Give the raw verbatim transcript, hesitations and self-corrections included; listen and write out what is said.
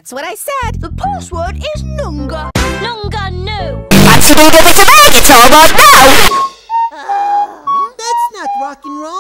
That's what I said. The password is Nunga. Nunga no. Fancy me giving some egg? It's all right now. That's not rock and roll.